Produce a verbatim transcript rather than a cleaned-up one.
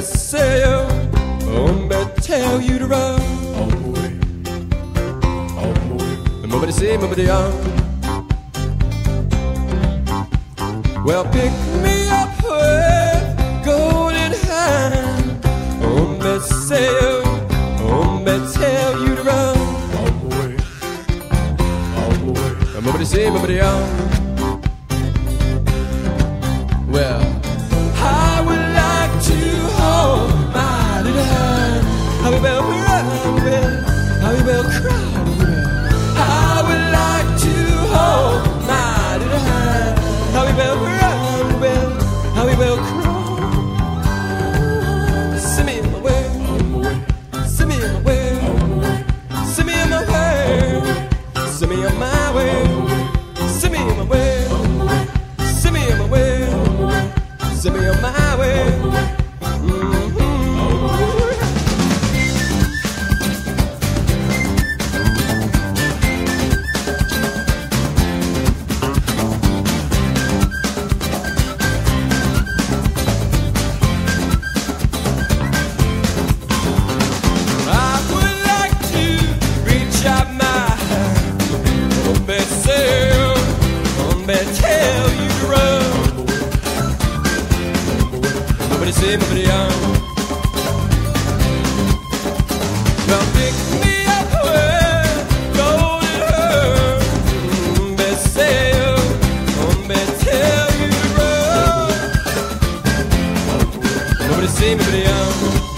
say you, oh, me tell you to run. On my way, on my way. Nobody say, nobody on. Well, pick me up with golden hand. Oh, me say you, oh, me tell you to run. On my way, on my way. Nobody say, nobody on. Well, I would like to hold my little hand. I will cry, I will cry. I would like to hold my little hand. I will cry, I will cry. Send me in my way, send me in my way, send me in my way, send me on my way, send me in my way, send me in my way. Send me on my way. Mm-hmm. I would like to reach out my hand. Oh, me say, oh, me tell you to run. Nobody say, nobody on. Well, pick me up with golden hair. Me say, oh, me tell you to run. Nobody say, nobody on.